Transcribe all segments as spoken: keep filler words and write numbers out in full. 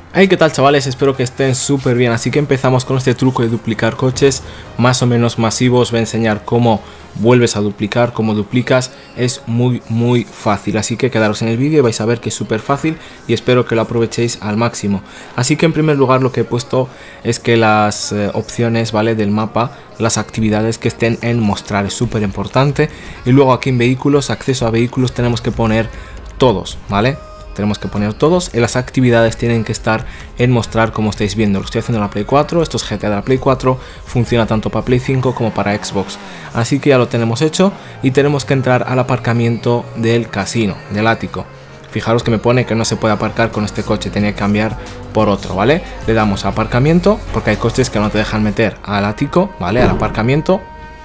Hey, ¿qué tal, chavales? Espero que estén súper bien. Así que empezamos con este truco de duplicar coches más o menos masivos. Voy a enseñar cómo vuelves a duplicar, cómo duplicas. Es muy muy fácil, así que quedaros en el vídeo y vais a ver que es súper fácil y espero que lo aprovechéis al máximo. Así que en primer lugar lo que he puesto es que las eh, opciones, ¿vale?, del mapa, las actividades que estén en mostrar, es súper importante. Y luego aquí en vehículos, acceso a vehículos, tenemos que poner todos, ¿vale? Tenemos que poner todos y las actividades tienen que estar en mostrar, como estáis viendo. Lo estoy haciendo en la Play cuatro, esto es G T A de la Play cuatro, funciona tanto para Play cinco como para Xbox. Así que ya lo tenemos hecho y tenemos que entrar al aparcamiento del casino, del ático. Fijaros que me pone que no se puede aparcar con este coche, tenía que cambiar por otro, ¿vale? Le damos a aparcamiento porque hay coches que no te dejan meter al ático, ¿vale? Al aparcamiento.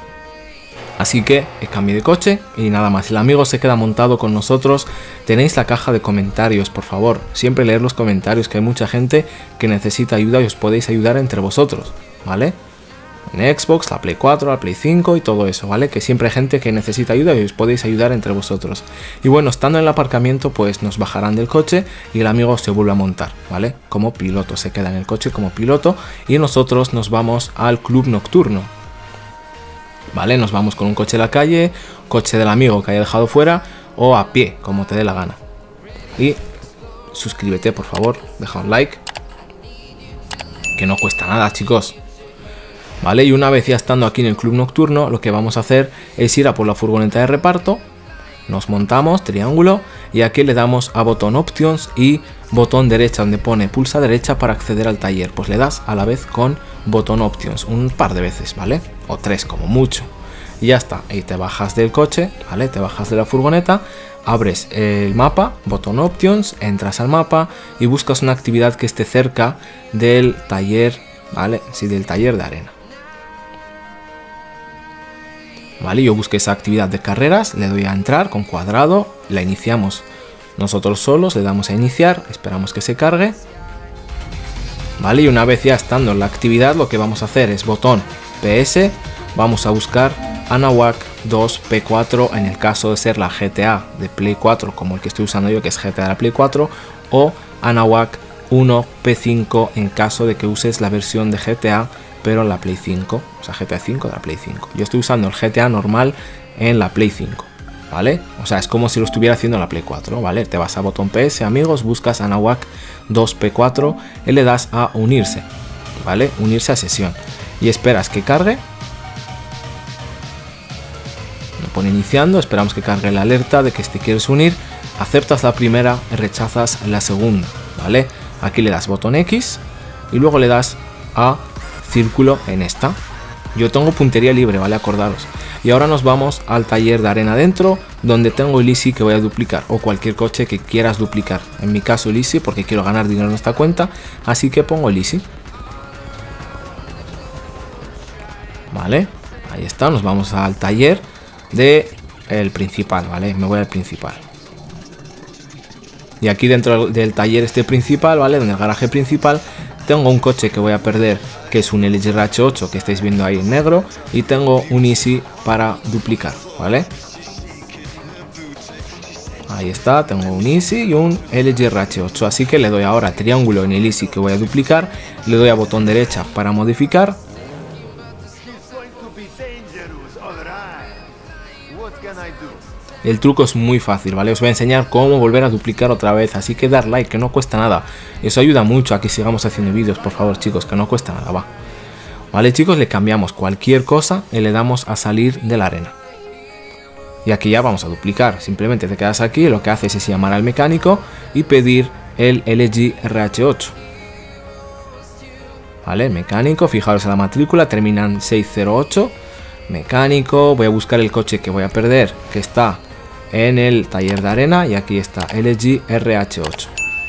Así que cambie de coche y nada más. El amigo se queda montado con nosotros. Tenéis la caja de comentarios, por favor. Siempre leer los comentarios, que hay mucha gente que necesita ayuda y os podéis ayudar entre vosotros, ¿vale? En Xbox, la Play cuatro, la Play cinco y todo eso, ¿vale? Que siempre hay gente que necesita ayuda y os podéis ayudar entre vosotros. Y bueno, estando en el aparcamiento, pues nos bajarán del coche y el amigo se vuelve a montar, ¿vale? Como piloto, se queda en el coche como piloto y nosotros nos vamos al club nocturno. Vale, nos vamos con un coche a la calle, coche del amigo que haya dejado fuera o a pie, como te dé la gana. Y suscríbete, por favor, deja un like, que no cuesta nada, chicos. Vale, y una vez ya estando aquí en el club nocturno, lo que vamos a hacer es ir a por la furgoneta de reparto. Nos montamos, triángulo, y aquí le damos a botón Options y botón derecha, donde pone pulsa derecha para acceder al taller. Pues le das a la vez con botón Options, un par de veces, ¿vale? O tres como mucho. Y ya está, ahí te bajas del coche, ¿vale? Te bajas de la furgoneta, abres el mapa, botón Options, entras al mapa y buscas una actividad que esté cerca del taller, ¿vale? Sí, del taller de arena. Vale, yo busqué esa actividad de carreras, le doy a entrar con cuadrado, la iniciamos nosotros solos, le damos a iniciar, esperamos que se cargue. Vale, y una vez ya estando en la actividad, lo que vamos a hacer es botón P S, vamos a buscar Anáhuac dos P cuatro en el caso de ser la G T A de Play cuatro, como el que estoy usando yo, que es G T A de la Play cuatro, o Anáhuac uno P cinco en caso de que uses la versión de G T A pero en la Play cinco, o sea, G T A cinco de la Play cinco. Yo estoy usando el G T A normal en la Play cinco, ¿vale? O sea, es como si lo estuviera haciendo en la Play cuatro, ¿vale? Te vas a botón P S, amigos, buscas Anáhuac dos P cuatro y le das a unirse, ¿vale? Unirse a sesión. Y esperas que cargue. Me pone iniciando, esperamos que cargue la alerta de que te quieres unir. Aceptas la primera y rechazas la segunda, ¿vale? Aquí le das botón X y luego le das a círculo en esta. Yo tengo puntería libre, ¿vale? Acordaros. Y ahora nos vamos al taller de arena dentro, donde tengo el Easy que voy a duplicar, o cualquier coche que quieras duplicar. En mi caso el Easy, porque quiero ganar dinero en esta cuenta, así que pongo el Easy. Vale, ahí está, nos vamos al taller de el principal, ¿vale? Me voy al principal. Y aquí dentro del taller este principal, ¿vale? En el garaje principal tengo un coche que voy a perder, que es un L G R H ocho que estáis viendo ahí en negro, y tengo un Easy para duplicar, ¿vale? Ahí está, tengo un Easy y un L G R H ocho, así que le doy ahora triángulo en el Easy que voy a duplicar, le doy a botón derecha para modificar. El truco es muy fácil, ¿vale? Os voy a enseñar cómo volver a duplicar otra vez, así que dar like, que no cuesta nada. Eso ayuda mucho a que sigamos haciendo vídeos, por favor, chicos, que no cuesta nada, va. Vale, chicos, le cambiamos cualquier cosa y le damos a salir de la arena. Y aquí ya vamos a duplicar, simplemente te quedas aquí, lo que haces es llamar al mecánico y pedir el L G R H ocho. Vale, mecánico, fijaros en la matrícula, terminan seis cero ocho. Mecánico, voy a buscar el coche que voy a perder, que está en el taller de arena, y aquí está L G R H ocho.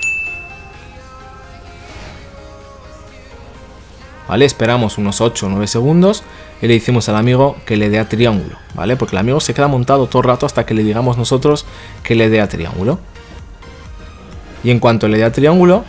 Vale, esperamos unos ocho o nueve segundos y le decimos al amigo que le dé a triángulo, ¿vale? Porque el amigo se queda montado todo el rato hasta que le digamos nosotros que le dé a triángulo. Y en cuanto le dé a triángulo,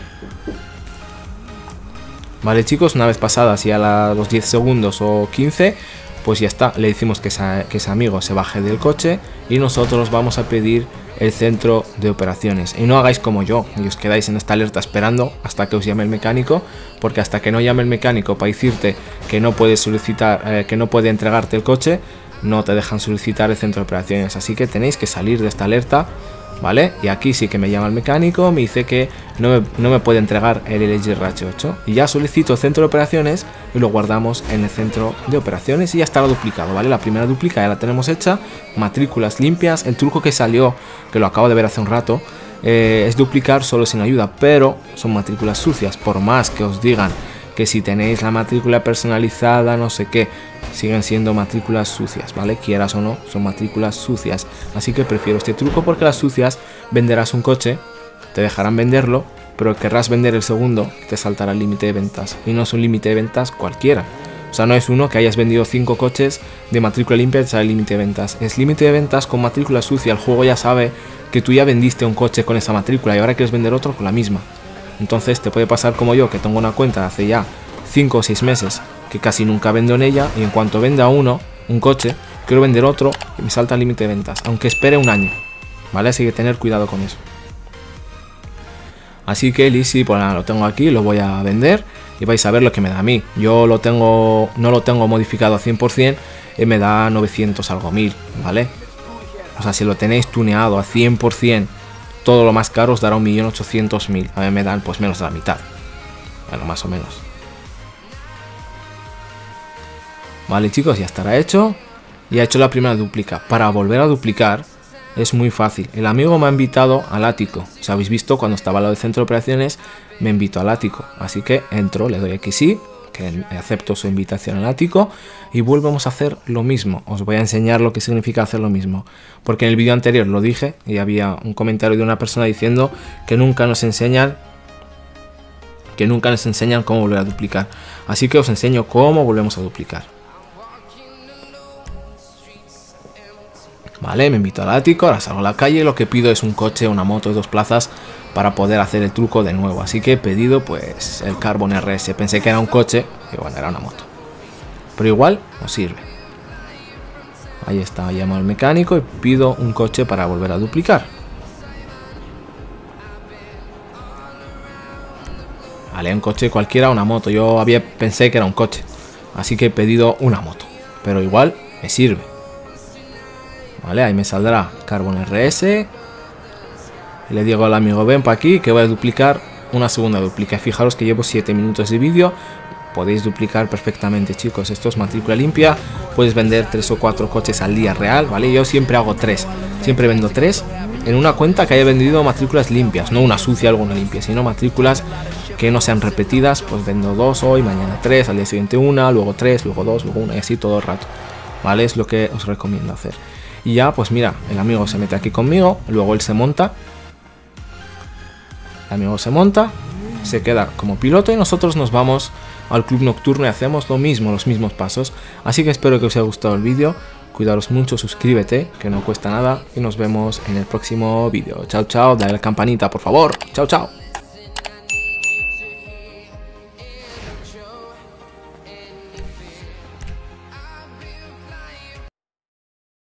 vale, chicos, una vez pasadas ya los diez segundos o quince, pues ya está, le decimos que ese, que ese amigo se baje del coche y nosotros vamos a pedir el centro de operaciones. Y no hagáis como yo, y os quedáis en esta alerta esperando hasta que os llame el mecánico, porque hasta que no llame el mecánico para decirte que no puede solicitar, eh, que no puede entregarte el coche, no te dejan solicitar el centro de operaciones. Así que tenéis que salir de esta alerta, ¿vale? Y aquí sí que me llama el mecánico, me dice que no me, no me puede entregar el L G R H ocho, y ya solicito el centro de operaciones y lo guardamos en el centro de operaciones y ya estará duplicado, ¿vale? La primera duplica ya la tenemos hecha, matrículas limpias. El truco que salió, que lo acabo de ver hace un rato, eh, es duplicar solo sin ayuda, pero son matrículas sucias. Por más que os digan que si tenéis la matrícula personalizada, no sé qué, siguen siendo matrículas sucias, ¿vale? Quieras o no, son matrículas sucias. Así que prefiero este truco, porque las sucias venderás un coche, te dejarán venderlo, pero querrás vender el segundo, te saltará el límite de ventas. Y no es un límite de ventas cualquiera. O sea, no es uno que hayas vendido cinco coches de matrícula limpia y te sale el límite de ventas. Es límite de ventas con matrícula sucia. El juego ya sabe que tú ya vendiste un coche con esa matrícula y ahora quieres vender otro con la misma. Entonces te puede pasar como yo, que tengo una cuenta de hace ya cinco o seis meses que casi nunca vendo en ella, y en cuanto venda uno, un coche, quiero vender otro y me salta el límite de ventas, aunque espere un año, ¿vale? Así que tener cuidado con eso. Así que el Easy, pues nada, lo tengo aquí, lo voy a vender y vais a ver lo que me da a mí. Yo lo tengo, no lo tengo modificado a cien por cien y me da novecientos algo mil, ¿vale? O sea, si lo tenéis tuneado a cien por cien, todo lo más caro os dará un millón ochocientos mil. A mí me dan pues menos de la mitad. Bueno, más o menos. Vale, chicos, ya estará hecho. Ya he hecho la primera duplica. Para volver a duplicar es muy fácil. El amigo me ha invitado al ático. Si habéis visto, cuando estaba al lado del centro de operaciones, me invitó al ático. Así que entro, le doy aquí sí, que acepto su invitación al ático, y volvemos a hacer lo mismo. Os voy a enseñar lo que significa hacer lo mismo, porque en el vídeo anterior lo dije y había un comentario de una persona diciendo que nunca nos enseñan que nunca nos enseñan cómo volver a duplicar. Así que os enseño cómo volvemos a duplicar. Vale, me invito al ático, ahora salgo a la calle y lo que pido es un coche, una moto de dos plazas para poder hacer el truco de nuevo. Así que he pedido pues el Carbon R S. Pensé que era un coche y bueno, era una moto. Pero igual nos sirve. Ahí está, llamo al mecánico y pido un coche para volver a duplicar. Vale, un coche cualquiera, una moto. Yo había pensé que era un coche. Así que he pedido una moto. Pero igual me sirve. Vale, ahí me saldrá Carbon R S. Y le digo al amigo, ven para aquí que voy a duplicar una segunda duplica. Fijaros que llevo siete minutos de vídeo. Podéis duplicar perfectamente, chicos. Esto es matrícula limpia. Puedes vender tres o cuatro coches al día real, ¿vale? Yo siempre hago tres. Siempre vendo tres en una cuenta que haya vendido matrículas limpias. No una sucia, alguna limpia, sino matrículas que no sean repetidas. Pues vendo dos hoy, mañana tres, al día siguiente una, luego tres, luego dos, luego una, y así todo el rato, ¿vale? Es lo que os recomiendo hacer. Y ya, pues mira, el amigo se mete aquí conmigo, luego él se monta. El amigo se monta, se queda como piloto y nosotros nos vamos al club nocturno y hacemos lo mismo, los mismos pasos. Así que espero que os haya gustado el vídeo. Cuidaros mucho, suscríbete, que no cuesta nada. Y nos vemos en el próximo vídeo. Chao, chao, dale a la campanita, por favor. Chao, chao.